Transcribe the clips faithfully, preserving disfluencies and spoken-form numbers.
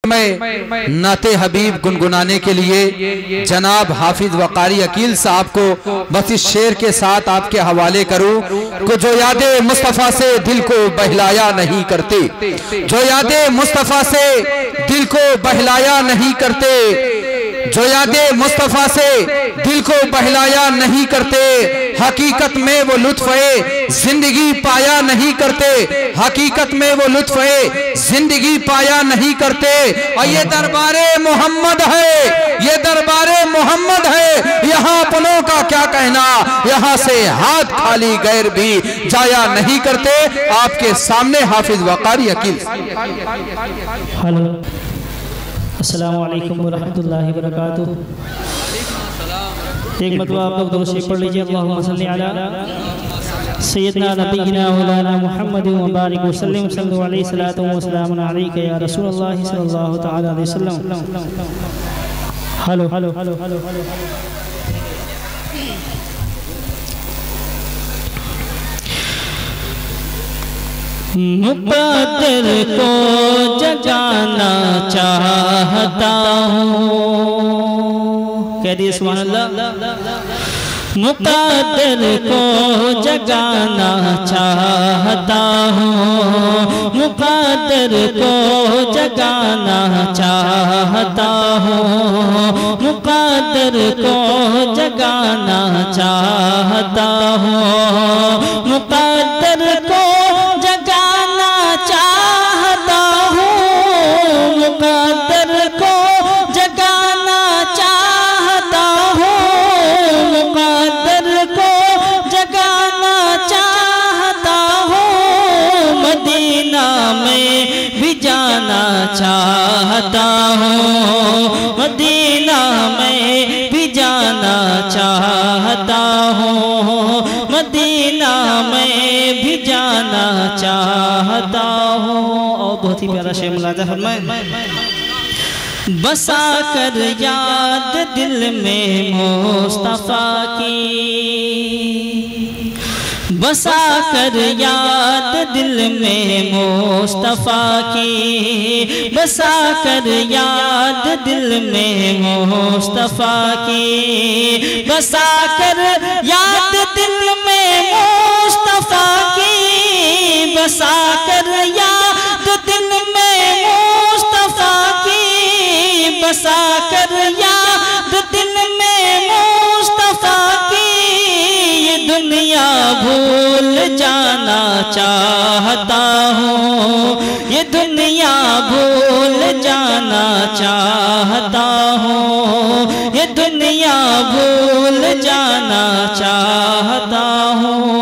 में नाते हबीब गुनगुनाने के लिए जनाब हाफिज वकारी अकील साहब को बस इस शेर के साथ आपके हवाले करूं को जो यादें मुस्तफ़ा से दिल को बहलाया नहीं करते, जो यादें मुस्तफ़ा से दिल को बहलाया नहीं करते, जो यादें मुस्तफ़ा से दिल को बहलाया नहीं करते, हकीकत में वो लुत्फ़े जिंदगी पाया नहीं करते, हकीकत में वो लुत्फ़े जिंदगी पाया नहीं करते। और ये दरबारे मोहम्मद है, ये दरबारे मोहम्मद है, यहाँ अपनों का क्या कहना, यहाँ से हाथ खाली गैर भी जाया नहीं करते। आपके सामने हाफिज वकारी अकील। हेलो, अस्सलामु अलैकुम वरहमतुल्लाहि वबरकातुहू। एक मतलब आप लोग दोस्त पढ़ लीजिए, अल्लाहुम्मा सल्ली अला सय्यदना नबीना मौलाना मुहम्मद व बारिक वसल्लम सल्लल्लाहु अलैहि सलातु व सलाम अलैका या रसूलल्लाह सल्लल्लाहु तआला अलैहि वसल्लम। Hello hello hello hello hello मुक़द्दर को जगाना चाहता हूँ, कह दिए सुभान अल्लाह। मुक़द्दर को जगाना चाहता हूँ, मुक़द्दर को जगाना चाहता हूँ, मुक़द्दर को जगाना चाहता हूँ, मुक़द्दर को जगाना चाहता हूँ, मुक़द्दर को जगाना चाहता हूँ, मुक़द्दर को जगाना चाहता हूँ, मदीना में भी जाना चाहता हूँ, मदीना में भी जाना चाहता हूँ, मदीना में भी जाना चाहता हूँ। और बहुत ही प्यारा शेर मुलाजा फरमाए। बसा कर याद दिल में मुस्तफ़ा की, बसा कर याद दिल में मुस्तफ़ा की, बसा कर याद दिल में मुस्तफ़ा की, बसा कर याद दिल में मुस्तफ़ा की, बसा कर याद दिल में मुस्तफ़ा की, बसा कर याद दिल में मुस्तफ़ा की। ये दुनिया भूल जाना चाहता हूँ, ये दुनिया भूल जाना चाहता हूँ, ये दुनिया भूल जाना चाहता हूँ।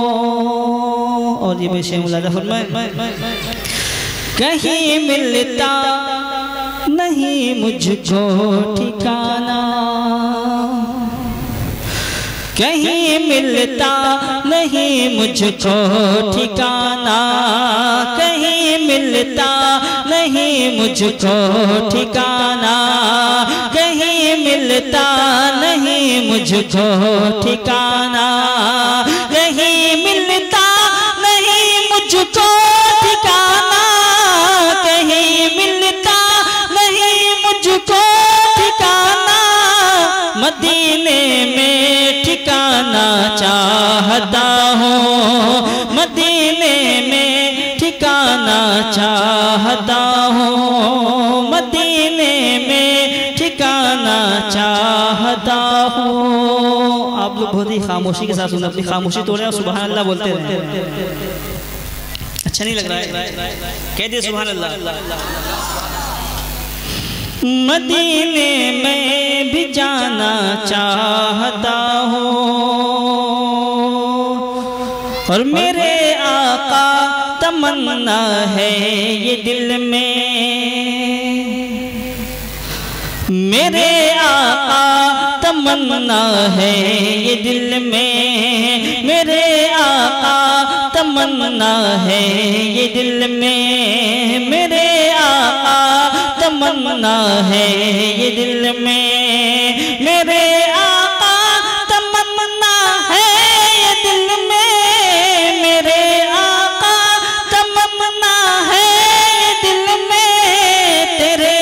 और ये बेशे मुलाजा फरमाए। कहीं मिलता नहीं मुझको ठिकाना, कहीं मिलता नहीं मुझको ठिकाना, कहीं मिलता नहीं मुझको ठिकाना, कहीं मिलता नहीं मुझको ठिकाना, कहीं मिलता नहीं मुझको ठिकाना, कहीं मिलता नहीं मुझको ठिकाना, मदीने में ठिकाना चाहता हूँ, मदीने में ठिकाना चाहता हूँ, मदीने में ठिकाना चाहता हूँ। आप लोग बहुत ही खामोशी के साथ सुन, अपनी खामोशी तोड़े और सुभान अल्लाह बोलते रहे। अच्छा नहीं लग रहा है? कह दिए सुभान अल्लाह। मदीने में भी जाना चाहता हूँ और मेरे आका तमन्ना है ये दिल में, मेरे आका तमन्ना है ये दिल में, मेरे आका तमन्ना है ये दिल में, मेरे आका तमन्ना है ये दिल में, मेरे आका तमन्ना है ये दिल में, मेरे आका तमन्ना है ये दिल में, तेरे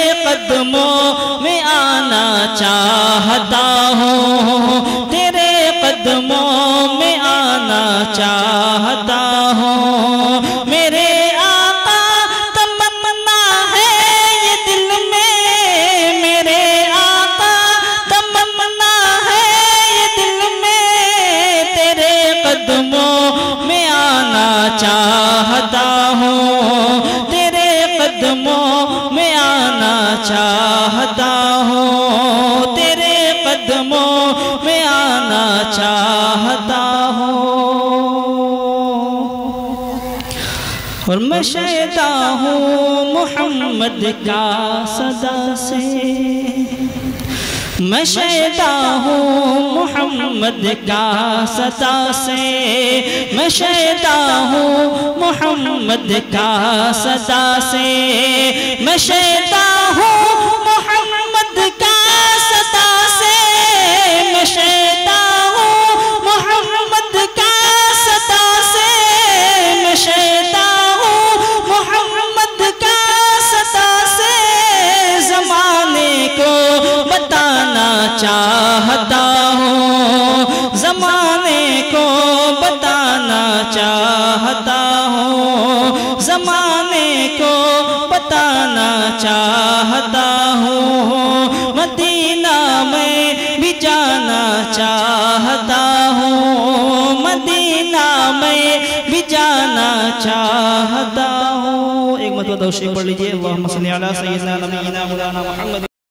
चाहता हूँ, तेरे कदमों में आना चाहता हूँ। मेरे आका तमन्ना है ये दिल में, मेरे आका तमन्ना है ये दिल में, तेरे कदमों में आना चाहता हूँ, तेरे कदमों में आना चाहता हूँ, तेरे कदमों में आना चाहता हूँ। और मैं शैदा हूँ मोहम्मद का सदा से, मैं शैदा हूँ मोहम्मद का सदा से, मैं शैदा हूँ मोहम्मद का सदा से, मैं शैदा हूँ मोहम्मद का सदा से, मैं शैदा हूँ मोहम्मद का सदा से, मैं शैदा हूँ मोहम्मद का सदा से। ज़माने को बताना चाहता हूँ, ज़माने को बताना चाहता हूँ, ज़माने को बताना चाहता हूँ। मदीना में भी जाना चाहता हूँ, मदीना में भी जाना चाहता हूँ। एक मरतबा दरूद शरीफ पढ़ लीजिए। अल्लाहुम्मा सल्ली अला सय्यिदिना नबीना मौलाना मुहम्मद